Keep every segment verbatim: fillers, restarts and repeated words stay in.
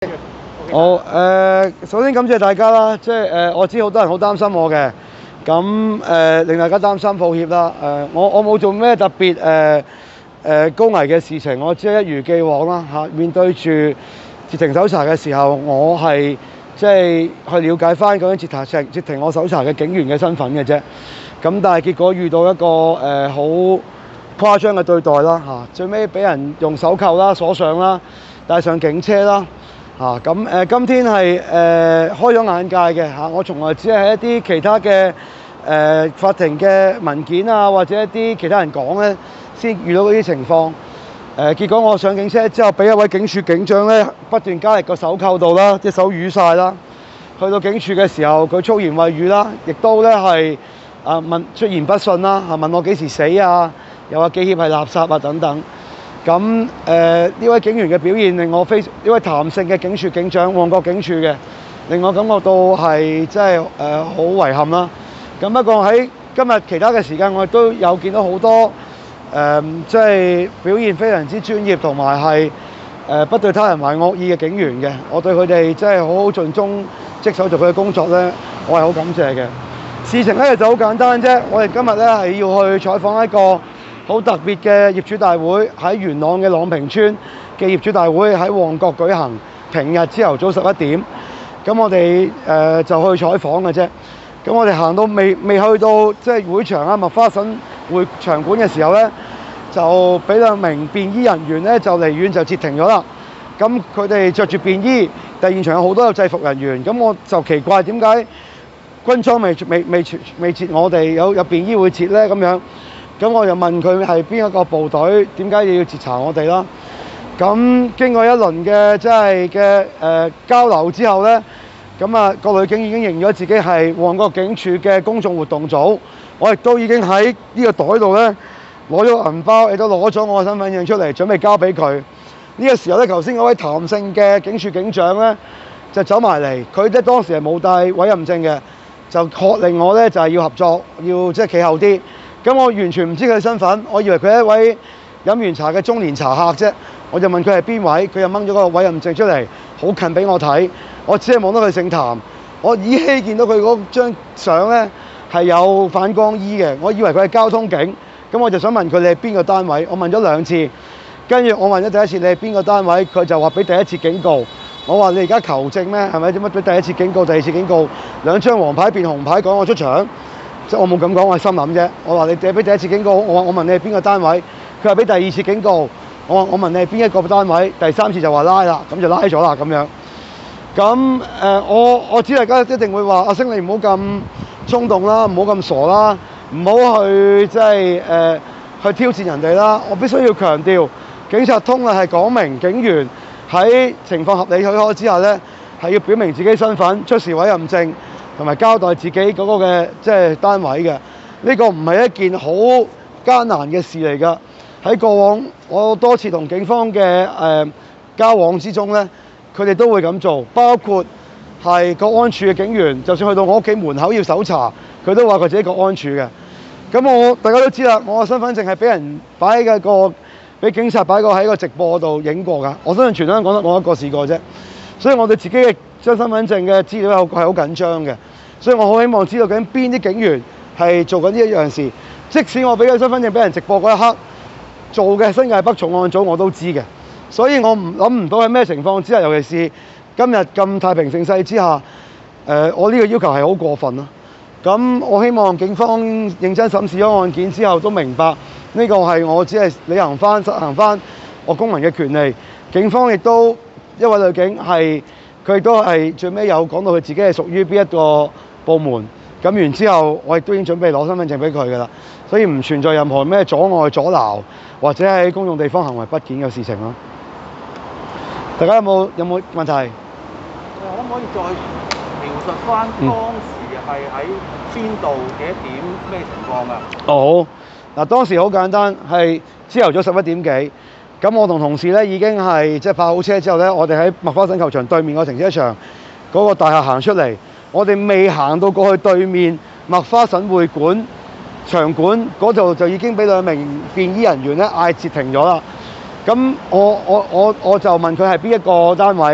好誒、呃，首先感謝大家啦，即係誒、呃，我知好多人好擔心我嘅，咁誒、呃、令大家擔心，抱歉啦。誒、呃，我我冇做咩特別誒誒高危嘅事情，我只係一如既往啦嚇、啊。面對住截停搜查嘅時候，我係即係去了解翻究竟截停截停我搜查嘅警員嘅身份嘅啫。咁但係結果遇到一個誒好、呃、誇張嘅對待啦嚇、啊，最尾俾人用手扣啦、鎖上啦、帶上警車啦。嚇咁誒，今天係誒、呃、開咗眼界嘅嚇、啊，我從來只係喺一啲其他嘅誒、呃、法庭嘅文件啊，或者一啲其他人講咧，先遇到嗰啲情況。誒、呃、結果我上警車之後，俾一位警署警長咧不斷加力個手扣度啦，隻手瘀晒啦。去到警署嘅時候，佢粗言穢語啦，亦都咧係啊問出言不遜啦，嚇問我幾時死啊，又話記協係垃圾啊等等。咁誒呢位警員嘅表現令我非呢位譚姓嘅警署警長，旺角警署嘅，令我感覺到係真係誒好遺憾啦。咁不過喺今日其他嘅時間，我亦都有見到好多誒即係表現非常之專業同埋係誒不對他人懷惡意嘅警員嘅。我對佢哋真係好好盡忠職守做佢嘅工作咧，我係好感謝嘅。事情咧就好簡單啫，我哋今日咧係要去採訪一個好特別嘅業主大會，喺元朗嘅朗屏村嘅業主大會喺旺角舉行，平日朝頭早十一點。咁我哋誒、呃、就去採訪嘅啫。咁我哋行到未未去到即係會場啊麥花臣會場館嘅時候咧，就俾兩名便衣人員咧就離遠就截停咗啦。咁佢哋着住便衣，但係現場有好多有制服人員。咁我就奇怪點解軍裝未未未未截我哋，有有便衣會截咧咁樣。咁我就問佢係邊一個部隊，點解要截查我哋啦？咁經過一輪嘅即係嘅誒交流之後咧，咁啊個女警已經認咗自己係旺角警署嘅公眾活動組，我亦都已經喺呢個袋度咧攞咗銀包，亦都攞咗我嘅身份證出嚟，準備交俾佢。呢個時候咧，頭先嗰位譚姓嘅警署警長咧就走埋嚟，佢咧當時係冇帶委任證嘅，就喝令我咧就係要合作，要即係企後啲。咁我完全唔知佢嘅身份，我以為佢係一位飲完茶嘅中年茶客啫。我就問佢係邊位，佢又掹咗個委任證出嚟，好近俾我睇。我只係望到佢姓譚，我依稀見到佢嗰張相咧係有反光衣嘅，我以為佢係交通警。咁我就想問佢你係邊個單位？我問咗兩次，跟住我問咗第一次你係邊個單位，佢就話俾第一次警告。我話你而家求證咩？係咪點乜俾第一次警告、第二次警告，兩張黃牌變紅牌趕我出場？即係我冇咁講，我係心諗啫。我話你俾俾第一次警告，我話我問你係邊個單位，佢話俾第二次警告。我話我問你係邊一個單位，第三次就話拉啦，咁就拉咗啦咁樣。咁誒、呃，我我知大家一定會話阿星你唔好咁衝動啦，唔好咁傻啦，唔好去即係誒去挑戰人哋啦。我必須要強調，警察通例係講明警員喺情況合理許可之下咧，係要表明自己身份、出示委任證。同埋交代自己嗰個嘅即係單位嘅，呢、這個唔係一件好艱難嘅事嚟㗎。喺過往我多次同警方嘅誒、呃、交往之中咧，佢哋都會咁做，包括係國安處嘅警員，就算去到我屋企門口要搜查，佢都話佢自己國安處嘅。咁我大家都知啦，我嘅身份證係俾人擺喺個俾警察擺過喺個直播度影過㗎。我相信全香港得我一個試過啫，所以我對自己嘅張身份證嘅資料係好緊張嘅，所以我好希望知道究竟邊啲警員係做緊呢一樣事。即使我俾個身份證俾人直播嗰一刻做嘅新界北重案組我都知嘅，所以我唔諗唔到喺咩情況之下，尤其是今日咁太平盛世之下，誒、呃、我呢個要求係好過分咯。咁我希望警方認真審視咗案件之後都明白呢個係我只係履行翻、實行翻我公民嘅權利。警方亦都一位女警係。佢亦都係最尾有講到佢自己係屬於邊一個部門，咁完之後我亦都已經準備攞身份證俾佢㗎啦，所以唔存在任何咩阻礙、阻撓或者喺公眾地方行為不檢嘅事情咯。大家有冇有冇問題？ 可唔可以再描述翻當時係喺邊度幾多點咩情況啊？ 哦好，嗱當時好簡單，係朝頭早十一點幾。咁我同同事咧已經係即係泊好車之後咧，我哋喺麥花臣球場對面個停車場嗰個大廈行出嚟，我哋未行到過去對面麥花臣會館場館嗰度就已經俾兩名便衣人員咧嗌截停咗啦。咁我我我我就問佢係邊一個單位，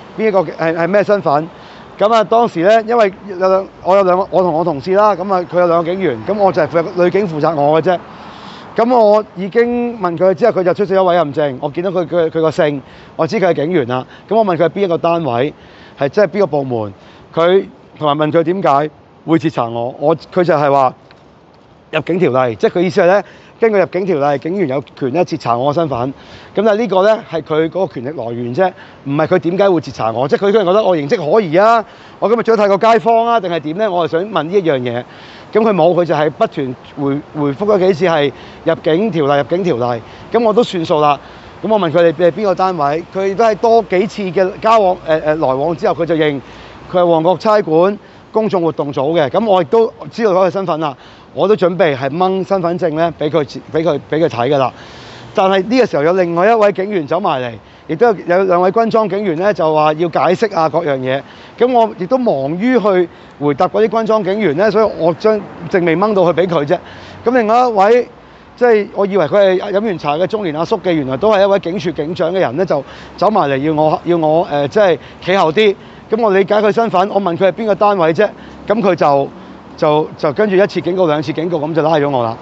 邊一個係係咩身份。咁啊當時咧，因為有兩我有兩個我同我同事啦，咁啊佢有兩個警員，咁我就係負責女警負責我嘅啫。咁我已經問佢之後，佢就出示咗委任證。我見到佢佢佢個姓，我知佢係警員啦。咁我問佢係邊一個單位，係即係邊個部門，佢同埋問佢點解會截查我，我佢就係話入境條例，即係佢意思係咧，根據入境條例，警員有權咧截查我嘅身份。咁但係呢個咧係佢嗰個權力來源啫，唔係佢點解會截查我，即係佢可能覺得我形跡可疑啊，我今日做咗太過街坊啊，定係點咧？我係想問呢一樣嘢。咁佢冇，佢就係不斷回回覆咗幾次係入境條例、入境條例。咁我都算數啦。咁我問佢哋係邊個單位，佢都係多幾次嘅交往誒誒、呃、來往之後，佢就認佢係旺角差館公眾活動組嘅。咁我亦都知道咗佢身份啦，我都準備係掹身份證咧，俾佢俾佢俾佢睇㗎啦。但係呢個時候有另外一位警員走埋嚟，亦都有有兩位軍裝警員咧，就話要解釋啊各樣嘢。咁我亦都忙於去回答嗰啲軍裝警員咧，所以我將證未掹到去俾佢啫。咁另外一位即係我以為佢係飲完茶嘅中年阿叔嘅，原來都係一位警署警長嘅人咧，就走埋嚟要我要我誒、呃、即係企後啲。咁我理解佢身份，我問佢係邊個單位啫。咁佢就就就跟住一次警告兩次警告，咁就拉咗我啦。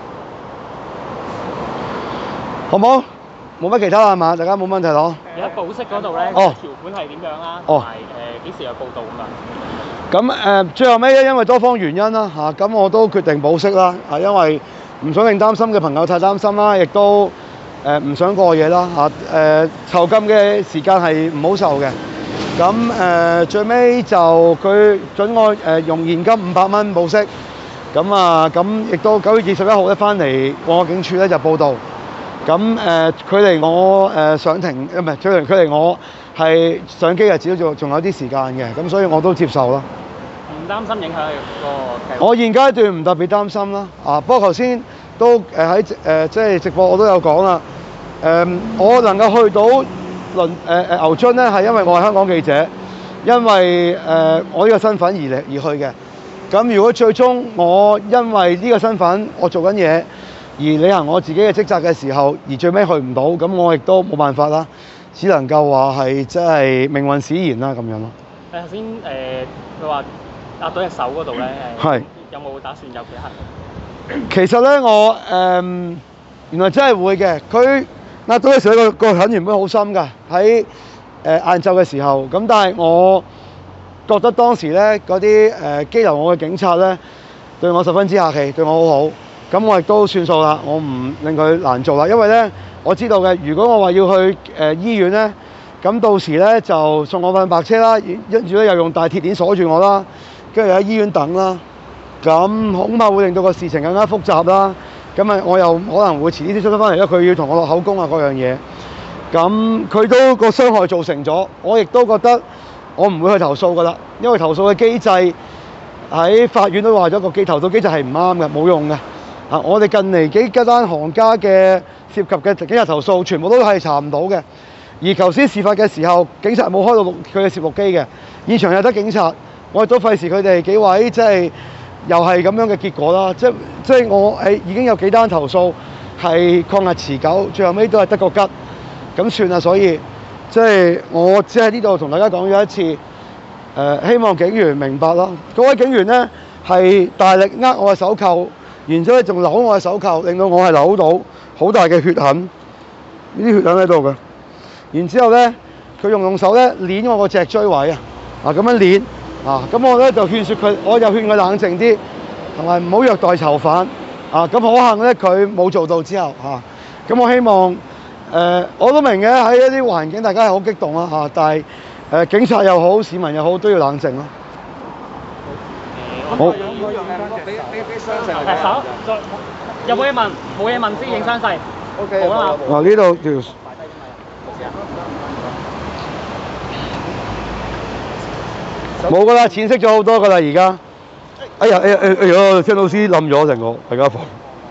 好冇？冇乜其他啦係嘛？大家冇問題咯。 你喺保釋嗰度咧， 哦條款係點樣啦？ 哦同埋誒幾時有報道咁啊？ 咁誒、呃、最後尾咧，因為多方原因啦嚇，咁、啊、我都決定保釋啦。啊，因為唔想令擔心嘅朋友太擔心啦，亦都誒唔、呃、想過夜啦嚇。誒、呃、囚禁嘅時間係唔好受嘅。咁誒、呃、最尾就佢準我誒、呃、用現金五百蚊保釋。咁啊咁亦都九月二十一號咧翻嚟旺角警署咧就報到。咁誒、呃、距離我誒、呃、上庭唔係距離距離我係上機日子仲仲有啲時間嘅，咁所以我都接受啦。 唔擔心影響你個計劃？ 我現階段唔特別擔心啦。啊，不過頭先都誒喺誒即係直播我都有講啦。誒、呃，我能夠去到倫誒誒牛津咧，係因為我係香港記者，因為誒、呃、我呢個身份而嚟而去嘅。咁如果最終我因為呢個身份我做緊嘢，而履行我自己嘅職責嘅時候，而最尾去唔到，咁我亦都冇辦法啦，只能夠話係即係命運使然啦咁樣咯。 誒頭先誒佢話壓到隻手嗰度咧， 係有冇打算有幾刻？ 其實咧，我誒、呃、原來真係會嘅。佢壓到嘅時候，個個痕原本好深㗎，喺誒晏晝嘅時候。咁但係我覺得當時咧嗰啲誒羈留我嘅警察咧，對我十分之客氣，對我好好。咁我亦都算數啦，我唔令佢難做啦，因為咧我知道嘅，如果我話要去誒、呃、醫院咧，咁到時咧就送我份白車啦，跟住咧又用大鐵鏈鎖住我啦，跟住喺醫院等啦，咁恐怕會令到個事情更加複雜啦。咁啊，我又可能會遲啲先出得翻嚟，因為佢要同我落口供啊嗰樣嘢。咁佢都個傷害造成咗，我亦都覺得我唔會去投訴噶啦，因為投訴嘅機制喺法院都話咗個機投訴機制係唔啱嘅，冇用嘅。啊！我哋近嚟幾間行家嘅涉及嘅警察投訴，全部都係查唔到嘅。而頭先事發嘅時候，警察冇開到錄佢嘅攝錄機嘅，現場有得警察，我亦都費事佢哋幾位即係又係咁樣嘅結果啦。即即係我誒已經有幾單投訴係抗日持久，最後尾都係得個吉，咁算啦。所以即係我只喺呢度同大家講咗一次，誒、呃、希望警員明白咯。嗰位警員咧係大力握我嘅手扣。然之後咧，仲扭我嘅手扣，令到我係扭到好大嘅血痕，呢啲血痕喺度嘅。然之後咧，佢用用手咧捏我個脊椎位啊，啊咁樣捏啊，咁我咧就勸説佢，我就勸佢冷靜啲，同埋唔好虐待囚犯啊。咁可幸咧，佢冇做到之後嚇。咁、啊、我希望誒、呃，我都明嘅喺一啲環境，大家係好激動啊嚇，但係誒、呃、警察又好，市民又好，都要冷靜咯。好。 俾俾俾傷勢誒手，再有冇嘢問？冇嘢問先影傷勢。 O K。 好啦。 嗱呢度條冇噶啦，淺色咗好多噶啦而家。哎呀哎呀哎呀！張老師冧咗成個大家房。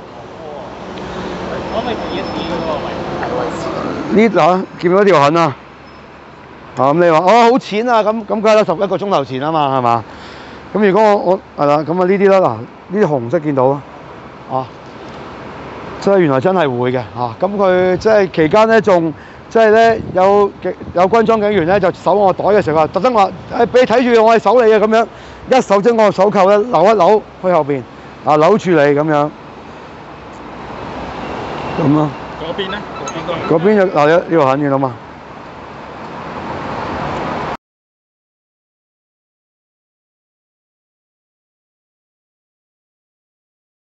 可唔可以指一指嗰個位？ 呢嗱見到條痕啊！啊咁你話哦好淺啊，咁咁梗係啦，十一個鐘頭前啊嘛係嘛？咁如果我我係啦，咁啊呢啲啦嗱，呢啲紅色見到啊，啊，即係原來真係會嘅嚇。咁佢即係期間咧仲即係咧有有軍裝警員咧就搜我袋嘅時候，特登話誒俾你睇住我係搜你嘅咁樣，一手將我個手扣咧扭一扭去後邊，啊扭住你咁樣，咁咯。 嗰邊咧？嗰邊都係。 嗰邊就嗱呢度痕嘅啦嘛。